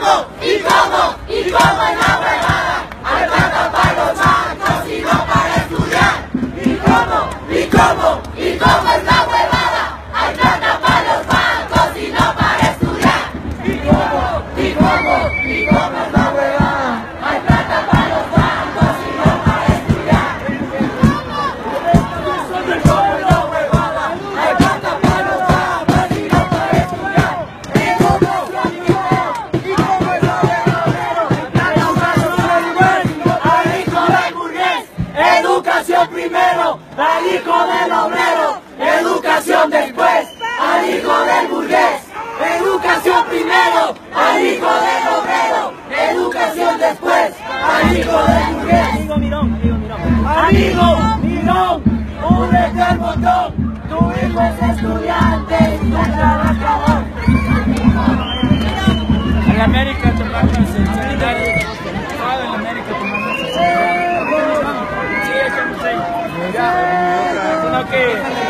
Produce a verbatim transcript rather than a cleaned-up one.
cómo? ¿Y cómo? ¿Y cómo es la huevada? Hay plata para los bancos y no para estudiar. ¿Y cómo? ¿Y cómo? ¿Y cómo es la huevada? Hay plata para los bancos y no para estudiar. ¿Y cómo? ¿Y cómo? ¿Y cómo es la huevada? Hay plata para los bancos y no para estudiar. ¿Y cómo? ¿Y cómo es la huevada? Hay plata para los bancos y no para estudiar. ¿Y cómo? ¿Y cómo? ¿Y cómo es la huevada? Al hijo del burgués, educación primero, al hijo del obrero, educación después, al hijo del burgués, educación primero, al hijo del obrero, educación después, al hijo del burgués. Amigo Mirón, amigo Mirón. Amigo Mirón, únete al botón, tu hijo es estudiante y tu trabajador. En América tomamos el solidario. Todo en América tomamos el solidario. Sí, es como sé. Sino que